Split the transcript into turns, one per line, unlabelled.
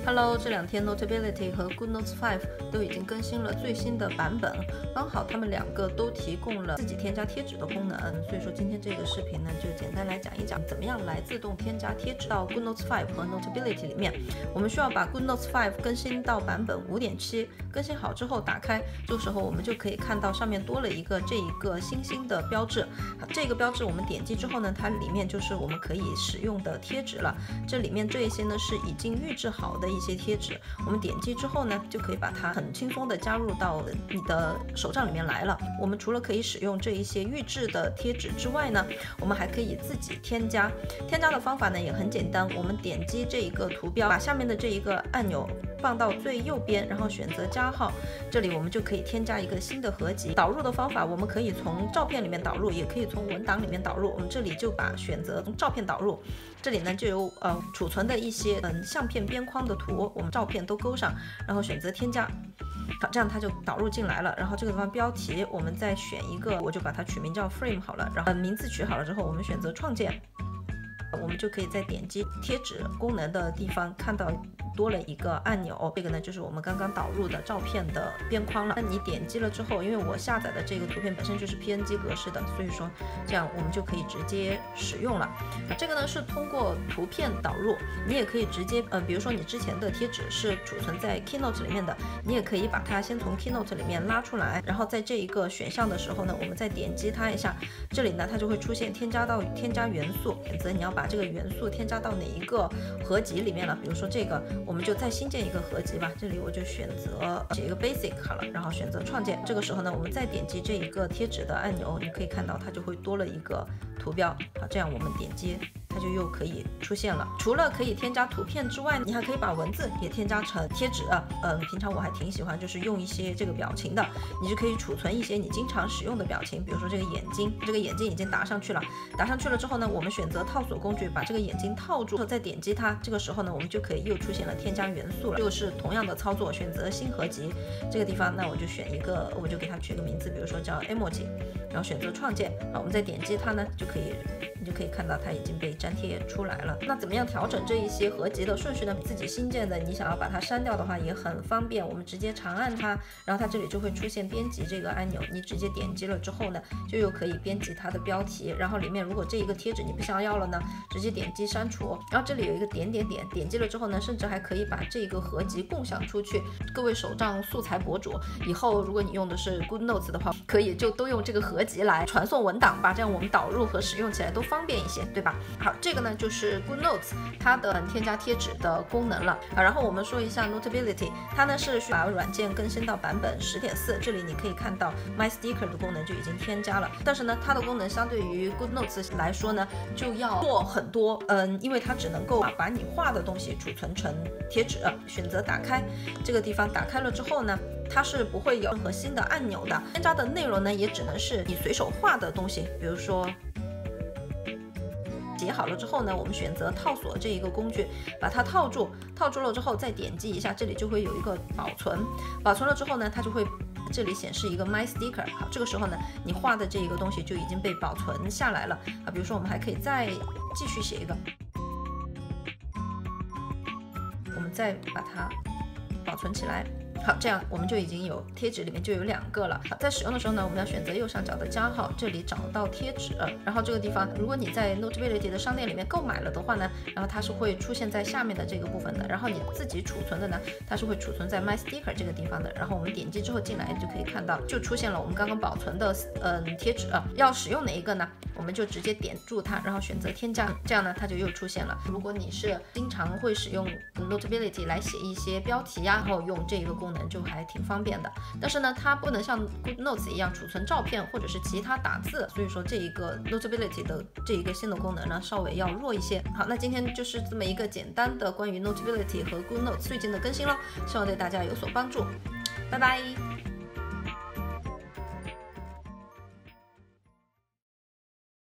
Hello， 这两天 Notability 和 GoodNotes 5都已经更新了最新的版本，刚好他们两个都提供了自己添加贴纸的功能，所以说今天这个视频呢，就简单来讲一讲怎么样来自动添加贴纸到 GoodNotes 5和 Notability 里面。我们需要把 GoodNotes 5更新到版本 5.7， 更新好之后打开，这个时候我们就可以看到上面多了一个这一个新的标志。这个标志我们点击之后呢，它里面就是我们可以使用的贴纸了。这里面这一些呢是已经预制好的一些贴纸，我们点击之后呢，就可以把它很轻松的加入到你的手账里面来了。我们除了可以使用这一些预制的贴纸之外呢，我们还可以自己添加。添加的方法呢也很简单，我们点击这一个图标，把下面的这一个按钮放到最右边，然后选择加号，这里我们就可以添加一个新的合集。导入的方法，我们可以从照片里面导入，也可以从文档里面导入。我们这里就选择从照片导入，这里呢就有储存的一些相片边框的图，我们照片都勾上，然后选择添加。好，这样它就导入进来了。然后这个地方标题，我们再选一个，我就把它取名叫 Frame 好了。然后名字取好了之后，我们选择创建，我们就可以在点击贴纸功能的地方看到多了一个按钮，这个呢就是我们刚刚导入的照片的边框了。那你点击了之后，因为我下载的这个图片本身就是 PNG 格式的，所以说这样我们就可以直接使用了。这个呢是通过图片导入，你也可以直接比如说你之前的贴纸是储存在 Keynote 里面的，你也可以把它先从 Keynote 里面拉出来，然后在这一个选项的时候呢，我们再点击它一下，这里呢它就会出现添加元素，选择你要把这个元素添加到哪一个合集里面了。比如说这个，我们就再新建一个合集吧，这里我就选择写一个 Basic 好了，然后选择创建。这个时候呢，我们再点击这一个贴纸的按钮，你可以看到它就会多了一个图标。好，这样我们点击，它就又可以出现了。除了可以添加图片之外，你还可以把文字也添加成贴纸。平常我还挺喜欢就是用一些这个表情的，你就可以储存一些你经常使用的表情，比如说这个眼睛，这个眼睛已经打上去了。打上去了之后呢，我们选择套索工具，把这个眼睛套住，再点击它，这个时候呢，我们就可以又出现了添加元素了。又是同样的操作，选择新合集，这个地方那我就选一个，我就给它取个名字，比如说叫 emoji， 然后选择创建。好，我们再点击它呢，你就可以看到它已经被粘贴出来了。那怎么样调整这一些合集的顺序呢？自己新建的，你想要把它删掉的话也很方便，我们直接长按它，然后它这里就会出现编辑这个按钮，你直接点击了之后呢，就又可以编辑它的标题。然后里面如果这一个贴纸你不想要了呢，直接点击删除。然后这里有一个点，点击了之后呢，甚至还可以把这个合集共享出去。各位手账素材博主，以后如果你用的是 GoodNotes 的话，可以就都用这个合集来传送文档吧，这样我们导入和使用起来都方便一些，对吧？好，这个呢就是 GoodNotes 它的添加贴纸的功能了。然后我们说一下 Notability， 它呢是把软件更新到版本 10.4， 这里你可以看到 My Sticker 的功能就已经添加了，但是呢它的功能相对于 GoodNotes 来说呢就要做很多，因为它只能够把你画的东西储存成贴纸。选择打开，这个地方打开了之后呢，它是不会有任何新的按钮的，添加的内容呢也只能是你随手画的东西，比如说写好了之后呢，我们选择套索这一个工具，把它套住了之后再点击一下，这里就会有一个保存了之后呢，它就会这里显示一个 My Sticker。 好，这个时候呢，你画的这一个东西就已经被保存下来了。比如说我们还可以再继续写一个，我们再把它保存起来。好，这样我们就已经有贴纸里面就有2个了。好，在使用的时候呢，我们要选择右上角的加号，这里找到贴纸，然后这个地方，如果你在 Notability 的商店里面购买了的话呢，然后它是会出现在下面的这个部分的。然后你自己储存的呢，它是会储存在 My Sticker 这个地方的。然后我们点击之后进来就可以看到，就出现了我们刚刚保存的贴纸。要使用哪一个呢？我们就直接点住它，然后选择添加，这样呢它就又出现了。如果你是经常会使用 Notability 来写一些标题呀，然后用这一个功能就还挺方便的。但是呢，它不能像 GoodNotes 一样储存照片或者是其他打字，所以说这一个 Notability 的这一个新的功能呢，稍微要弱一些。好，那今天就是这么一个简单的关于 Notability 和 GoodNotes 最近的更新咯，希望对大家有所帮助。拜拜。